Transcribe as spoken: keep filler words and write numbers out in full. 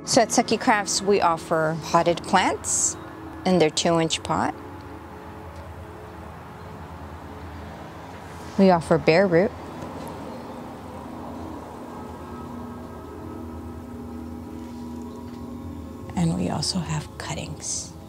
So at Sucky Crafts, we offer potted plants in their two inch pot. We offer bare root. And we also have cuttings.